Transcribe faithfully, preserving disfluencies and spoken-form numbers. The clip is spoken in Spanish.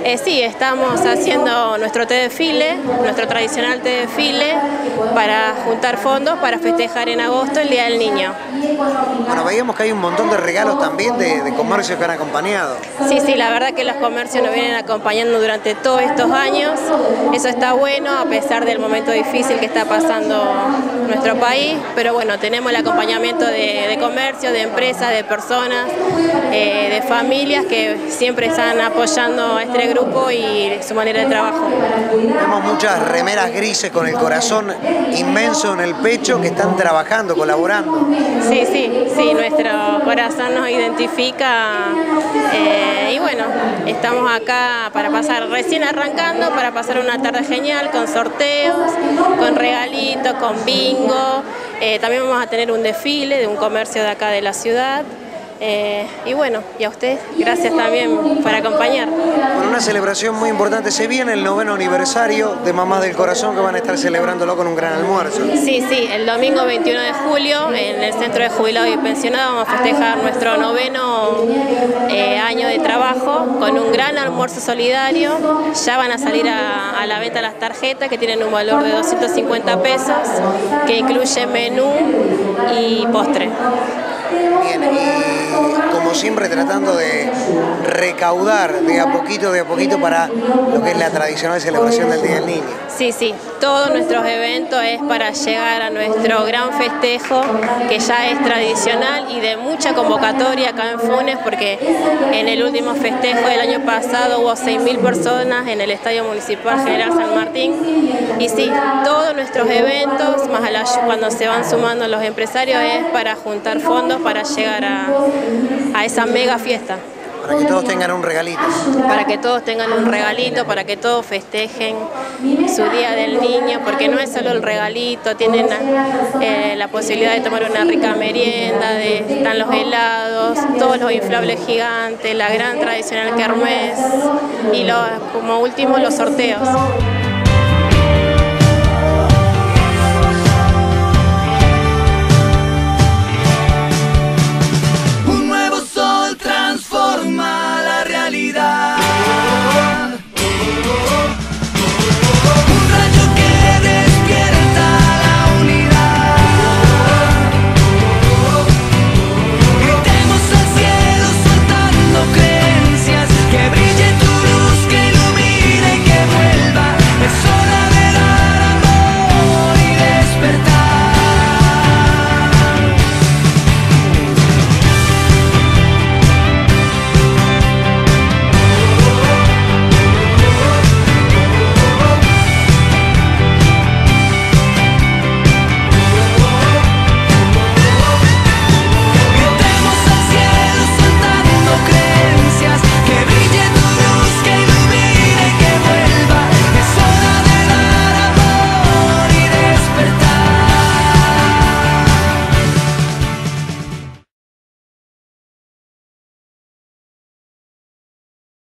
Eh, sí, estamos haciendo nuestro té de desfile, nuestro tradicional té de desfile, para juntar fondos para festejar en agosto el Día del Niño. Bueno, veíamos que hay un montón de regalos también de, de comercios que han acompañado. Sí, sí, la verdad que los comercios nos vienen acompañando durante todos estos años. Eso está bueno a pesar del momento difícil que está pasando nuestro país, pero bueno, tenemos el acompañamiento de, de comercio, de empresas, de personas, eh, de familias que siempre están apoyando a este grupo y su manera de trabajo. Vemos muchas remeras grises con el corazón inmenso en el pecho que están trabajando, colaborando. Sí, sí, sí, nuestro corazón nos identifica eh, y bueno, estamos acá para pasar, recién arrancando, para pasar una tarde genial con sorteos, con regalitos, con bingo. Eh, también vamos a tener un desfile de un comercio de acá de la ciudad. Eh, y bueno, y a usted, gracias también por acompañar. Bueno, una celebración muy importante. Se viene el noveno aniversario de Mamás del Corazón, que van a estar celebrándolo con un gran almuerzo. Sí, sí, el domingo veintiuno de julio en el Centro de Jubilados y Pensionados vamos a festejar nuestro noveno eh, año de trabajo con un gran almuerzo solidario. Ya van a salir a, a la venta las tarjetas que tienen un valor de doscientos cincuenta pesos, que incluye menú y postre. Bien, y como siempre tratando de recaudar de a poquito, de a poquito para lo que es la tradicional celebración del Día del Niño. Sí, sí, todos nuestros eventos es para llegar a nuestro gran festejo, que ya es tradicional y de mucha convocatoria acá en Funes, porque en el último festejo del año pasado hubo seis mil personas en el Estadio Municipal General San Martín. Y sí, todos nuestros eventos, más a la, cuando se van sumando los empresarios, es para juntar fondos para llegar a, a esa mega fiesta. Para que todos tengan un regalito. Para que todos tengan un regalito, para que todos festejen su Día del Niño, porque no es solo el regalito, tienen eh, la posibilidad de tomar una rica merienda, de, están los helados, todos los inflables gigantes, la gran tradicional kermés y lo, como último los sorteos.